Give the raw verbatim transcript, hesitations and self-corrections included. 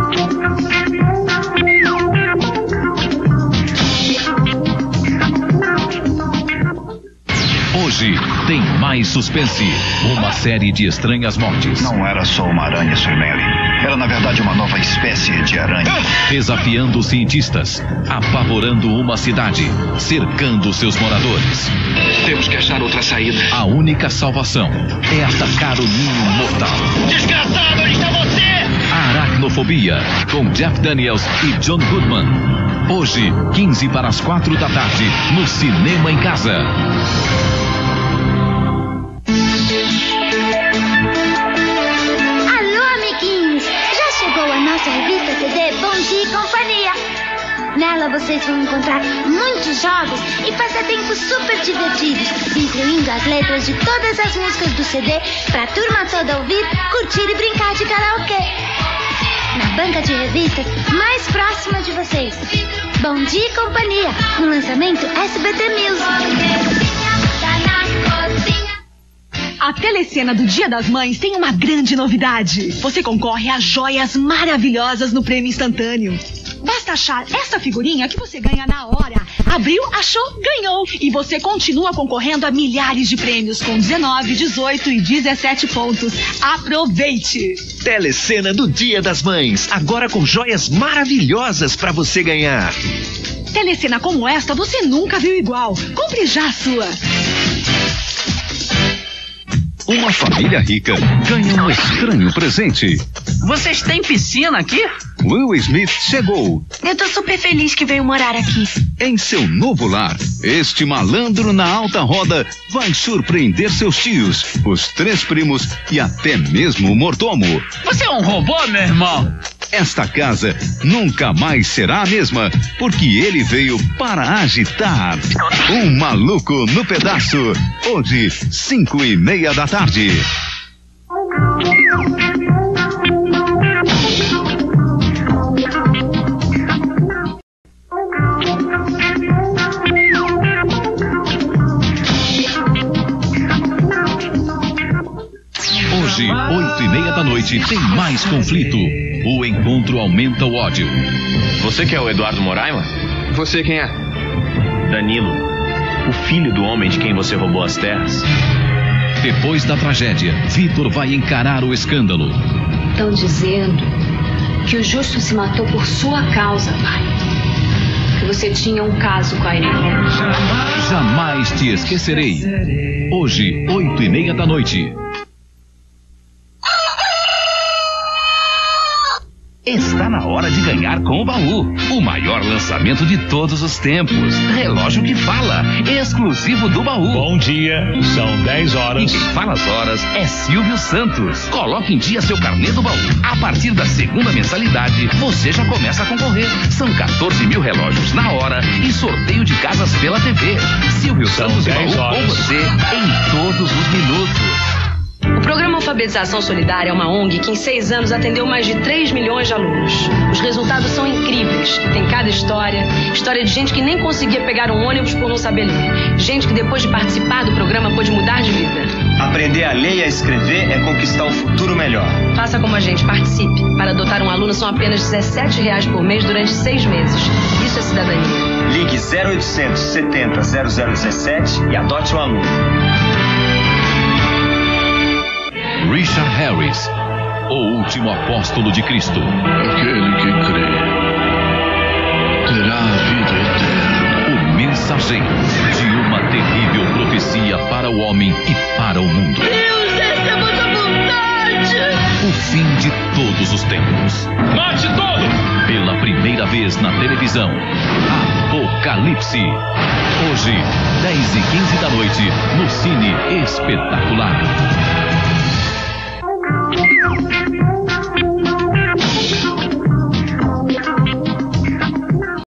Hoje tem mais suspense. Uma série de estranhas mortes. Não era só uma aranha, Sir Mary. Era, na verdade, uma nova espécie de aranha. Desafiando cientistas, apavorando uma cidade, cercando seus moradores. Temos que achar outra saída. A única salvação é atacar o ninho mortal. Desgraçado, onde está você? A Aracnofobia, com Jeff Daniels e John Goodman. Hoje, quinze para as quatro da tarde, no Cinema em Casa. Nossa revista C D Bom Dia e Companhia. Nela vocês vão encontrar muitos jogos e passatempos super divertidos, incluindo as letras de todas as músicas do C D pra turma toda ouvir, curtir e brincar de karaokê. Na banca de revistas mais próxima de vocês. Bom Dia e Companhia, no lançamento S B T Music. A telecena do Dia das Mães tem uma grande novidade. Você concorre a joias maravilhosas no prêmio instantâneo. Basta achar esta figurinha que você ganha na hora. Abriu, achou, ganhou. E você continua concorrendo a milhares de prêmios com dezenove, dezoito e dezessete pontos. Aproveite! Telecena do Dia das Mães, agora com joias maravilhosas para você ganhar. Telecena como esta você nunca viu igual. Compre já a sua. Uma família rica ganha um estranho presente. Vocês têm piscina aqui? Will Smith chegou. Eu tô super feliz que veio morar aqui. Em seu novo lar, este malandro na alta roda vai surpreender seus tios, os três primos e até mesmo o mordomo. Você é um robô, meu irmão? Esta casa nunca mais será a mesma, porque ele veio para agitar. Um maluco no pedaço. Hoje, cinco e meia da tarde. Hoje, oito e meia da noite, tem mais conflito. O encontro aumenta o ódio. Você que é o Eduardo Moraima? Você quem é? Danilo, o filho do homem de quem você roubou as terras. Depois da tragédia, Vitor vai encarar o escândalo. Estão dizendo que o Justo se matou por sua causa, pai. Que você tinha um caso com a Irene. Jamais te esquecerei. Hoje, oito e meia da noite. Está na hora de ganhar com o baú. O maior lançamento de todos os tempos. Relógio que fala. Exclusivo do baú. Bom dia, são dez horas. E quem fala as horas é Silvio Santos. Coloque em dia seu carnê do baú. A partir da segunda mensalidade, você já começa a concorrer. São quatorze mil relógios na hora e sorteio de casas pela T V. Silvio são Santos e baú horas. com você em todos os minutos. O Programa Alfabetização Solidária é uma O N G que em seis anos atendeu mais de três milhões de alunos. Os resultados são incríveis. Tem cada história. História de gente que nem conseguia pegar um ônibus por não saber ler. Gente que depois de participar do programa pôde mudar de vida. Aprender a ler e a escrever é conquistar um futuro melhor. Faça como a gente, participe. Para adotar um aluno são apenas dezessete reais por mês durante seis meses. Isso é cidadania. Ligue zero oitocentos setenta zero zero dezessete e adote um aluno. Richard Harris, o último apóstolo de Cristo. Aquele que crê terá a vida eterna. O mensageiro de uma terrível profecia para o homem e para o mundo. Deus, essa é a vossa vontade! O fim de todos os tempos. Mate todos! Pela primeira vez na televisão, Apocalipse. Hoje, dez e quinze da noite, no Cine Espetacular.